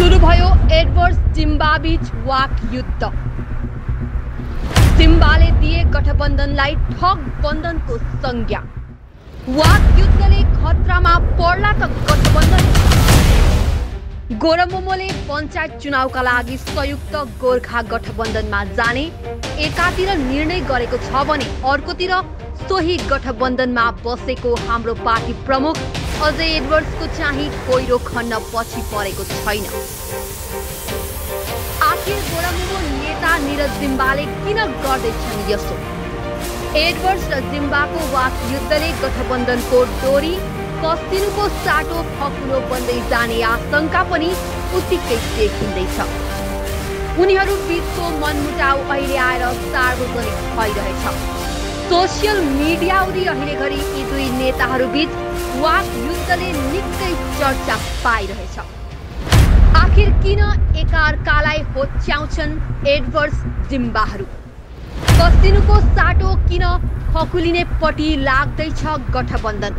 सुरु भयो एडवर जिम्बा बीच वाक युद्ध। जिम्बाले दिए गठबन्धनलाई ठग बन्धनको संज्ञा। वाक युद्धले खतरामा पर्ला त गठबन्धन। गोरमोमोले पञ्चायत चुनावका लागि संयुक्त गोर्खा गठबन्धनमा जाने एकातिर निर्णय गरेको छ भने अर्कोतिर सोही गठबन्धनमा बसेको हाम्रो पार्टी प्रमुख अझै एडवर्सको चाहिँ कोइरो खन्न पछि परेको छैन। आखिर गोरमोमो नेता निरज जिम्बाले किन गर्दैछन् यसो? एडवर्स र जिम्बाको वाक युद्धले गठबन्धनको डोरी कस्तिनुको साटो फकुलो बन्दै जाने आशंका पनि उत्तिकै देखिँदैछ। उनीहरू बीचको मनमुटाव अहिले आएर सार्वजनिक भइरहेछ। सोसियल मिडियाउरी अहिले घरि यी दुई नेताहरू बीच वाक युद्धले निकै चर्चा पाइरहेछ। आखिर किन एकाअर्कालाई होच्याउँछन् एडवर्स जिम्बाहरू? कस्तिनुको साटो किन फकुलिने पटी लाग्दैछ गठबन्धन?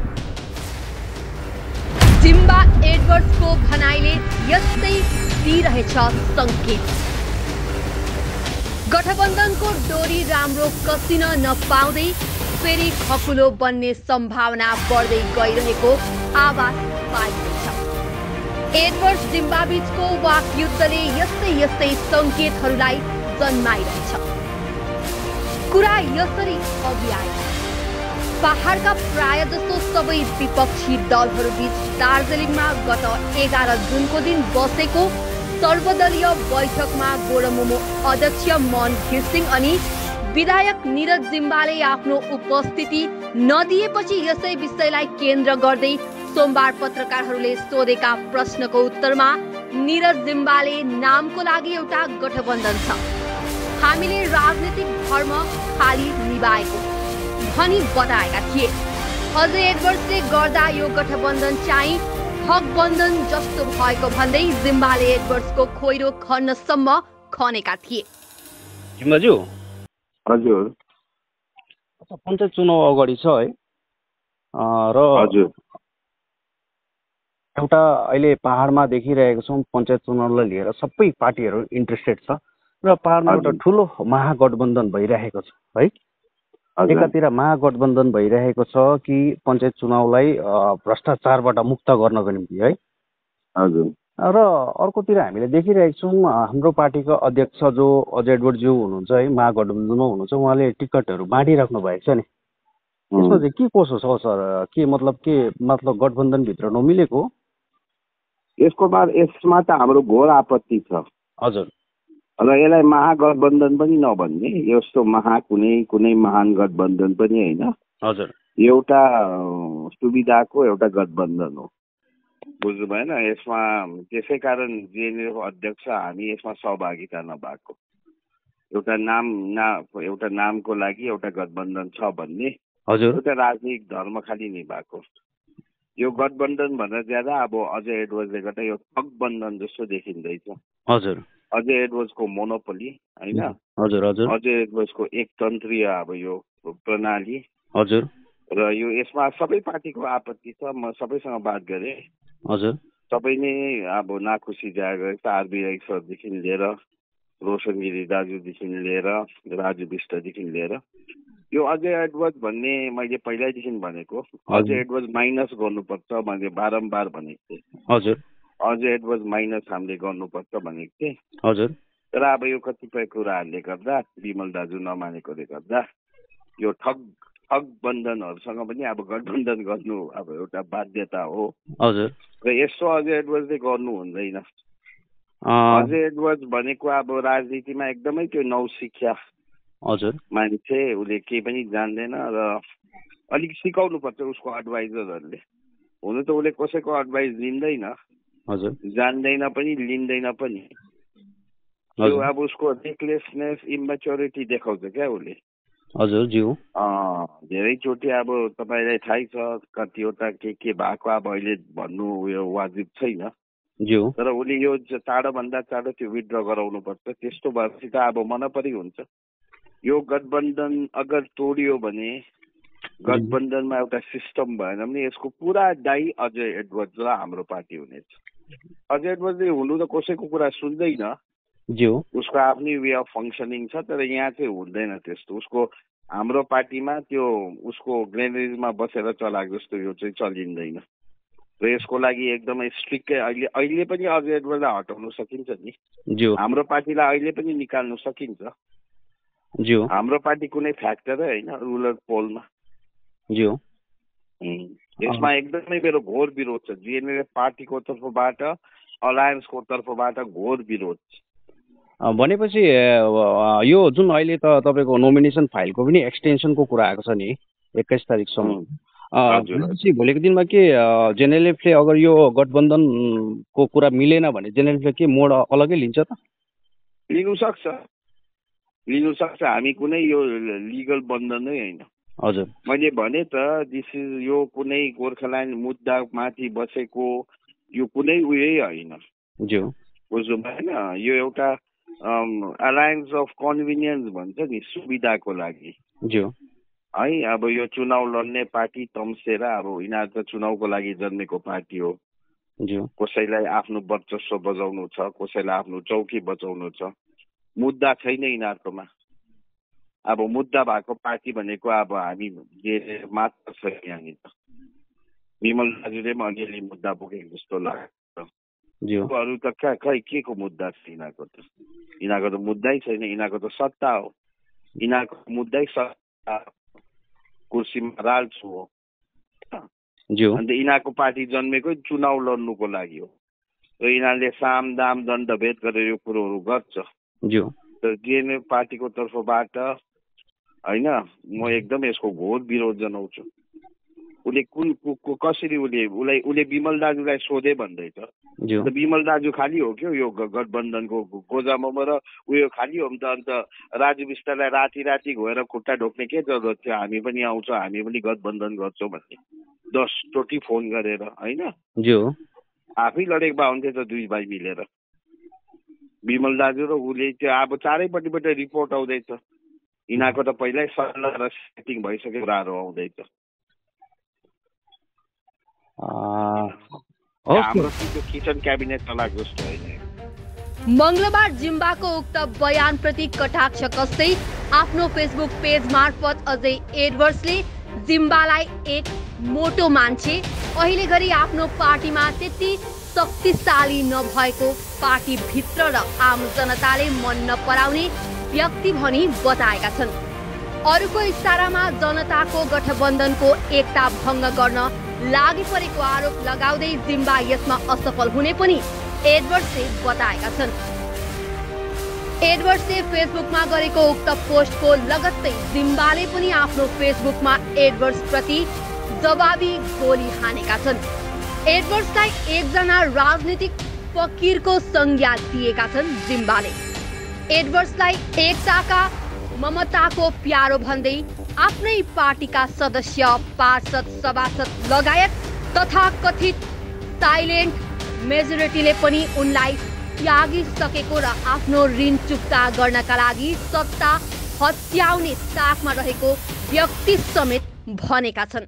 जिम्बा एडवर्सको भनाइले यस्तै दिइरहेछ संकेत। गठबन्धनको डोरी राम्रो कसिन नपाउँदै फेरि खकुलो बन्ने सम्भावना बढ्दै गइरहेको आवाज पाइरहेछ। एडवर्स जिम्बा बीचको वाक युद्धले यस्तै संकेतहरूलाई जन्माइरहेछ। कुरा यसरी अघि आयो। पहाडका प्राय जसो सबै विपक्षी दलहरू बीच दार्जिलिङमा गत 11 जुनको दिन बसेको सर्वदलीय बैठकमा गोरमोमो अध्यक्ष मन घिसिङ अनि विधायक निरज जिम्बाले आफ्नो उपस्थिति नदिएपछि यसै विषयलाई केन्द्र गर्दै सोमबार पत्रकारहरूले सोधेका प्रश्नको उत्तरमा निरज जिम्बाले नामको लागि एउटा गठबन्धन छ, हामीले राजनीतिक धर्म खाली निभाएको भनी बताएका थिए। अझै एडवर्सले गर्दा यो गठबन्धन चाहिँ ठगबन्धन जस्तो भएको भन्दै जिम्बाले एडवर्सको खोइरो खन्नसम्म खनेका थिए। जिम्बाज्यू हजुर, पञ्चायत चुनाव अगाडि छ है र हजुर एउटा अहिले पहाडमा देखिरहेको छौँ पञ्चायत चुनावलाई लिएर सबै पार्टीहरू इन्ट्रेस्टेड छ र पहाडमा एउटा ठुलो महागठबन्धन भइरहेको छ है। एकातिर महागठबन्धन भइरहेको छ कि पञ्चायत चुनावलाई भ्रष्टाचारबाट मुक्त गर्नको निम्ति है। हजुर। र अर्कोतिर हामीले देखिरहेको छौँ हाम्रो पार्टीको अध्यक्ष जो अझै एडवर्डज्यू हुनुहुन्छ है, महागठबन्धनमा हुनुहुन्छ, उहाँले टिकटहरू बाँडिराख्नु भएको छ नि। यसमा चाहिँ के कसो छ सर? के मतलब गठबन्धनभित्र नमिलेको? यसमा त हाम्रो घोर आपत्ति छ। हजुर। र यसलाई महागठबन्धन पनि नभन्ने, यस्तो कुनै महान गठबन्धन पनि होइन। हजुर। एउटा सुविधाको एउटा गठबन्धन हो, बुझ्नु भएन? यसमा त्यसै कारण जिएनएलको अध्यक्ष हामी यसमा सहभागिता नभएको, एउटा नामको लागि एउटा गठबन्धन छ भन्ने, हजुर, एउटा राजनीतिक धर्म खाली निभाएको। यो गठबन्धन भन्दा ज्यादा अब अझै एडवर्सले गर्दा यो ठगबन्धन जस्तो देखिँदैछ। हजुर। अझै एडवर्सको मोनोपोली होइन। हजुर हजुर। अझै एडवर्सको एकतन्त्रीय अब यो प्रणाली। हजुर। र यो यसमा सबै पार्टीको आपत्ति छ। म सबैसँग बात गरेँ। हजुर। सबै नै अब नाखुसी जाहेर गरेको छ। आरबी राई सरदेखि लिएर रोशन गिरी दाजुदेखि लिएर राजु विष्टदेखि लिएर यो अझै एडवर्स भन्ने मैले पहिल्यैदेखि भनेको, अझै एडवर्स माइनस गर्नुपर्छ मैले बारम्बार भनेको थिएँ। हजुर। अझै एडवर्स माइनस हामीले गर्नुपर्छ भनेको थिएँ। हजुर। तर अब यो कतिपय कुराहरूले गर्दा, विमल दाजु नमानेकोले गर्दा यो ठगबन्धनहरूसँग पनि अब गठबन्धन गर्नु अब एउटा बाध्यता हो। हजुर। र यस्तो अझै एडवर्सले गर्नु हुँदैन। अझै एडवर्स भनेको अब राजनीतिमा एकदमै त्यो नौशिक्षा हजुर मान्छे, उसले केही पनि जान्दैन र अलिक सिकाउनु पर्छ उसको एडभाइजरहरूले। हुनु त उसले कसैको एडभाइस लिँदैन, हजुर, जान्दैन पनि लिँदैन पनि। त्यो अब उसको रेकलेसनेस, इम्मेच्योरिटी देखाउँछ क्या उसले। हजुर ज्यू। धेरैचोटि अब तपाईँलाई थाहै छ कतिवटा के भएको अब अहिले भन्नु उयो वाजिब छैन ज्यू। तर उसले यो चाँडोभन्दा चाँडो त्यो विथड्र गराउनु पर्छ। त्यस्तो भएपछि त अब मनपरी हुन्छ। यो गठबन्धन अगर तोडियो भने, गठबन्धनमा एउटा सिस्टम भएन भने यसको पुरा दायी अझै एडवर्स र हाम्रो पार्टी हुनेछ। अजय एडवर्डले हुनु त कसैको कुरा सुन्दैन, ज्यू उसको आफ्नै वे अफ फङ्सनिङ छ, तर यहाँ चाहिँ हुँदैन त्यस्तो। उसको हाम्रो पार्टीमा त्यो उसको ग्रेनेरिजमा बसेर चलाएको जस्तो यो चाहिँ चलिँदैन र यसको लागि एकदमै स्ट्रिक्टै अहिले पनि अजय एडवर्डलाई हटाउन सकिन्छ नि। ज्यू हाम्रो पार्टीलाई अहिले पनि निकाल्नु सकिन्छ। ज्यू हाम्रो पार्टी कुनै फ्याक्टरै होइन रुलर पोलमा। ज्यू यसमा एकदमै मेरो घोर विरोध छ। जिएनएलएफ पार्टीको तर्फबाट, अलायन्सको तर्फबाट घोर विरोध छ। भनेपछि यो जुन अहिले त तपाईँको नोमिनेसन फाइलको पनि एक्सटेन्सनको कुरा आएको छ नि 21 तारिकसम्म, भनेपछि भोलिको दिनमा के जेएनएलएफले अगर यो गठबन्धनको कुरा मिलेन भने जेएनएलएफले के मोड अलग्गै लिन्छ त? लिनु सक्छ। हामी कुनै यो लिगल बन्धनै होइन। हजुर, मैले भने त दिस इज यो कुनै गोर्खाल्यान्ड मुद्दा माथि बसेको यो कुनै उयै होइन। ज्यू बुझ्नु भएन? यो एउटा अलायन्स अफ कन्भिनियन्स भन्छ नि, सुविधाको लागि। ज्यू है, अब यो चुनाव लड्ने पार्टी तम्सेर, अब यिनीहरू त चुनावको लागि जन्मेको पार्टी हो। ज्यू कसैलाई आफ्नो वर्चस्व बजाउनु छ, कसैलाई आफ्नो चौकी बचाउनु छ। मुद्दा छैन यिनीहरूकोमा। अब मुद्दा भएको पार्टी भनेको अब हामी मात्र छ यहाँनिर। विमल दाजुले पनि अलिअलि मुद्दा बोकेको जस्तो लाग्छ। अरू त खै के को मुद्दा छ यिनीहरूको त? यिनीहरूको त मुद्दै छैन। यिनीहरूको त सत्ता हो। यिनीहरूको मुद्दै सत्ता, कुर्सीमा राल्छु हो। अन्त यिनीहरूको पार्टी जन्मेकै चुनाव लड्नुको लागि हो र यिनीहरूले साम दाम दण्ड भेद गरेर यो कुरोहरू गर्छ। तर जिएनएलएफ पार्टीको तर्फबाट होइन, म एकदम यसको घोर विरोध जनाउँछु। उसले कसरी उसले विमल दाजुलाई सोधे भन्दैछ। विमल दाजु खाली हो क्या यो गठबन्धनको गोजामोमो र उयो खाली हो त? अन्त राजु विष्टलाई राति गएर खुट्टा ढोक्ने के जरुरत थियो? हामी पनि आउँछौँ, हामी पनि गठबन्धन गर्छौँ भन्ने 10 चोटि फोन गरेर, होइन? आफै लडेको भए हुन्थ्यो त दुई भाइ मिलेर। विमल दाजु र उसले त्यो अब चारैपट्टिबाट रिपोर्ट आउँदैछ। यिनीहरूको त पहिल्यै सल्लाह र सेटिङ भइसकेको कुराहरू आउँदैछ। हाम्रो त्यो किचन क्याबिनेट चलाएको जस्तो होइन। मंगलबार जिम्बाको उक्त बयानप्रति कटाक्ष कस्दै आफ्नो फेसबुक पेज मार्फत अजय एडवर्सले जिम्बालाई एक मोटो मान्छे, अहिले घरि आफ्नो पार्टीमा त्यति शक्तिशाली नभएको, पार्टी भित्र र आम जनताले मन नपराउने व्यक्ति भनी बताएका छन्। अरूको इशारामा जनताको गठबन्धनको एकता भङ्ग गर्न लागि परेको आरोप लगाउँदै जिम्बा यसमा असफल हुने पनि एडवर्सले बताएका छन्। एडवर्सले फेसबुकमा गरेको उक्त पोस्टको लगत्तै जिम्बाले पनि आफ्नो फेसबुकमा एडवर्स प्रति जवाबी गोली हानेका छन्। एडवर्सलाई एकजना राजनीतिक फकीरको संज्ञा दिएका छन् जिम्बाले। एडवर्सलाई एकताका, ममताको प्यारो भन्दै आफ्नै पार्टीका सदस्य, पार्षद, सभासद लगायत तथा कथित साइलेन्ट मेजोरिटीले पनि उनलाई त्यागिसकेको र आफ्नो ऋण चुक्ता गर्नका लागि सत्ता हत्याउने ताकमा रहेको व्यक्ति समेत भनेका छन्।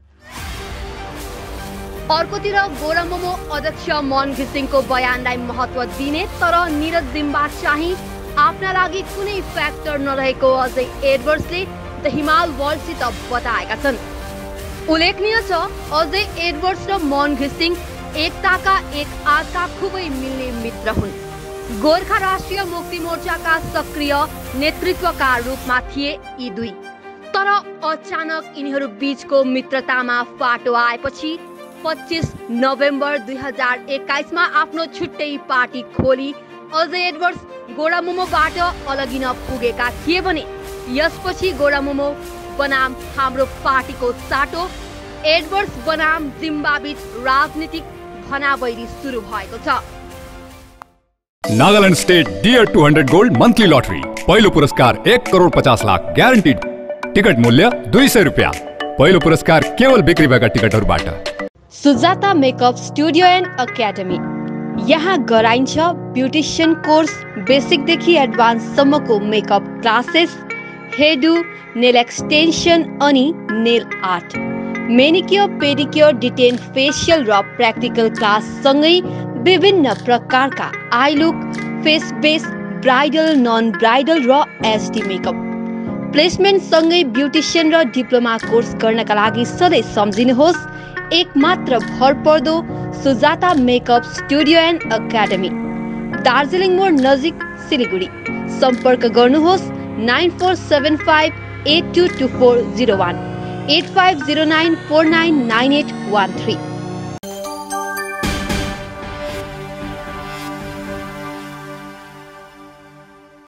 अर्कोतिर गोरामोमो अध्यक्ष मन घिसिङको बयानलाई महत्व दिने तर निरज जिम्बा चाहिँ आफ्ना लागि कुनै फ्याक्टर नरहेको अजय एडवर्सले द हिमाल वर्ल्डसित बताएका छन्। उल्लेखनीय छ, अजय एडवर्स र मन घिसिङ एकताका एक आँखा खुबै मिल्ने मित्र हुन्। गोर्खा राष्ट्रिय मुक्ति मोर्चाका सक्रिय नेतृत्वका रूपमा थिए यी दुई। तर अचानक यिनीहरू बीचको मित्रतामा फाटो आएपछि 25 नोभेम्बर 2021 मा आफ्नो छुट्टै पार्टी खोली अजय एडवर्स गोरामोमोबाट अलगिन पुगेका थिए भने यसपछि गोरामोमो बनाम हाम्रो पार्टीको साटो, एडवर्स बनाम जिम्बा बीच राजनीतिक भनाबैरी सुरु भएको छ। Nagaland state dear 200 gold monthly lottery, पहिलो पुरस्कार 1 करोड़ 50 लाख ग्यारेन्टीड, टिकट मूल्य 200 रुपैयाँ। पहिलो पुरस्कार केवल बिक्री भएका टिकटहरूबाट। Sujata makeup studio and academy, यहाँ गराइन्छ ब्युटिशियन कोर्स, बेसिकदेखि एडभान्ससम्मको makeup classes, hairdo, nail extension अनि nail art, manicure, pedicure, detan facial र प्र्याक्टिकल क्लास सँगै विभिन्न प्रकारका eye look, face base, bridal, non bridal र एचडी मेकअप। प्लेसमेन्ट सँगै ब्युटिशियन र डिप्लोमा कोर्स गर्नका लागि सधैँ सम्झिनुहोस् एकमात्र भरपर्दो Sujata makeup studio and academy, Darjeeling मोड नजिक, सिलिगुडी। सम्पर्क गर्नुहोस् 9475822401 8509499813।